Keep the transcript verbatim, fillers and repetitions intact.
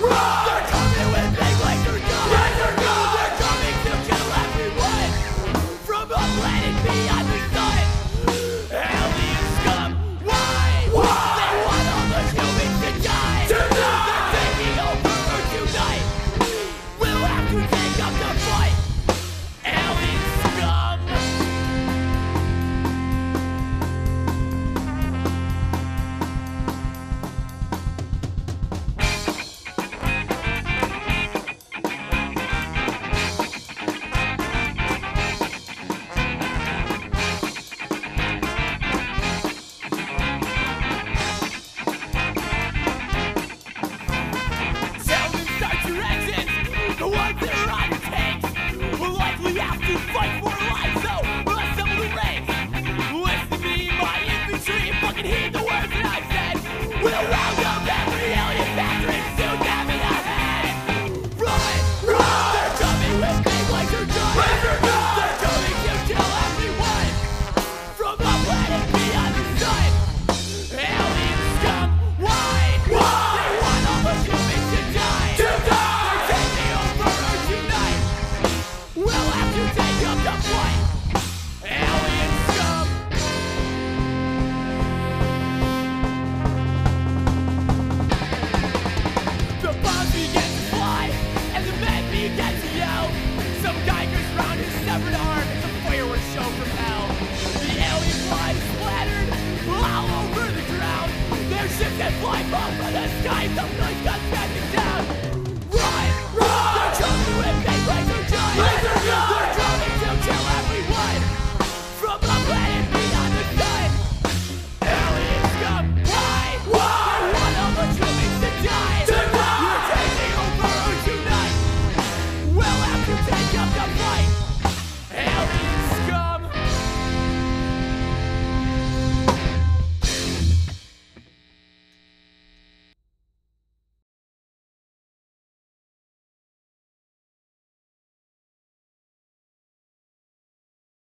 They're coming with big laser guns. Laser guns. They're coming to kill everyone from a planet beyond the sun. Alien scum, why? Why? They want all the humans to die. To die. They're taking over Earth tonight. We'll have to take up the fight. Alien scum. The ones that are on tanks will likely have to fight for life, so assemble the ranks. Listen to me, my infantry, and fucking heed the words that I said. We'll round up every alien factor and shoot them in the head. Run! Run! They're coming with big laser guns. Laser guns! They're coming to kill everyone from the planet beyond the sun. Alien scum, why? Why? They want all the humans to die. To die! We'll have to take up the fight. Alien scum. The bombs began to fly and the men began to yell. Some guy goes round his severed arm as a fireworks show from hell. The alien blood is splattered all over the ground. Their ships that fly above from the sky. Some guns got back down.